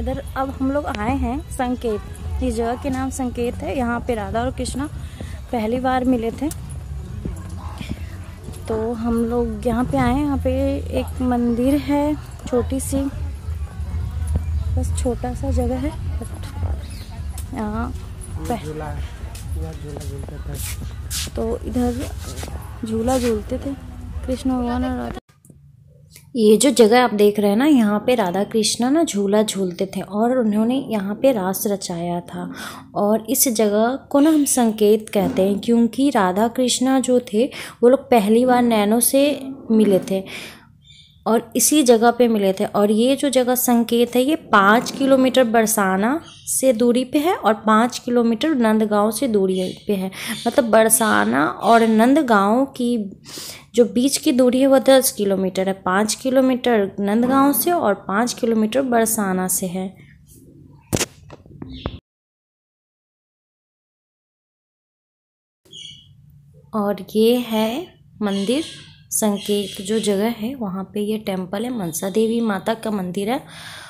इधर अब हम लोग आए हैं संकेत। इस जगह के नाम संकेत है। यहाँ पे राधा और कृष्णा पहली बार मिले थे, तो हम लोग यहाँ पे आए हैं। यहाँ पे एक मंदिर है, छोटी सी, बस छोटा सा जगह है, बट यहाँ तो इधर झूला झूलते थे कृष्ण भगवान और राधा। ये जो जगह आप देख रहे हैं ना, यहाँ पे राधा कृष्णा ना झूला झूलते थे और उन्होंने यहाँ पे रास रचाया था। और इस जगह को ना हम संकेत कहते हैं, क्योंकि राधा कृष्णा जो थे वो लोग पहली बार नैनो से मिले थे और इसी जगह पे मिले थे। और ये जो जगह संकेत है ये 5 किलोमीटर बरसाना से दूरी पे है और 5 किलोमीटर नंदगांव से दूरी पे है। मतलब बरसाना और नंदगांव की जो बीच की दूरी है वो 10 किलोमीटर है। 5 किलोमीटर नंदगांव से और 5 किलोमीटर बरसाना से है। और ये है मंदिर संकेत जो जगह है, वहाँ पे ये टेम्पल है, मनसा देवी माता का मंदिर है।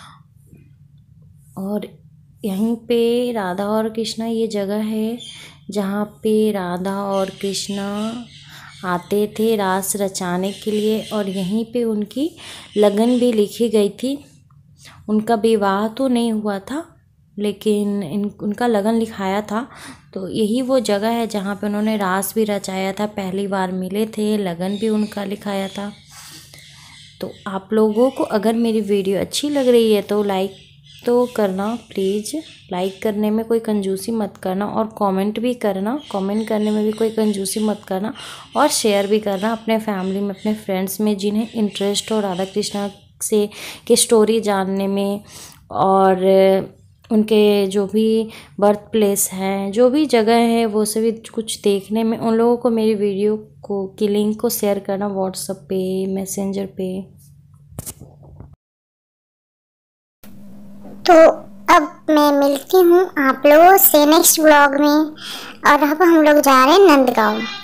और यहीं पे राधा और कृष्णा ये जगह है जहाँ पे राधा और कृष्णा आते थे रास रचाने के लिए। और यहीं पे उनकी लगन भी लिखी गई थी। उनका विवाह तो नहीं हुआ था, लेकिन उनका लगन लिखाया था। तो यही वो जगह है जहाँ पे उन्होंने रास भी रचाया था, पहली बार मिले थे, लगन भी उनका लिखाया था। तो आप लोगों को अगर मेरी वीडियो अच्छी लग रही है तो लाइक तो करना प्लीज़। लाइक करने में कोई कंजूसी मत करना और कमेंट भी करना, कमेंट करने में भी कोई कंजूसी मत करना। और शेयर भी करना अपने फैमिली में, अपने फ्रेंड्स में जिन्हें इंटरेस्ट हो राधा कृष्णा से की स्टोरी जानने में, और उनके जो भी बर्थ प्लेस है, जो भी जगह है, वो सभी कुछ देखने में। उन लोगों को मेरी वीडियो को की लिंक को शेयर करना व्हाट्सएप पे, मैसेंजर पे। तो अब मैं मिलती हूँ आप लोगों से नेक्स्ट व्लॉग में। और अब हम लोग जा रहे हैं नंदगांव।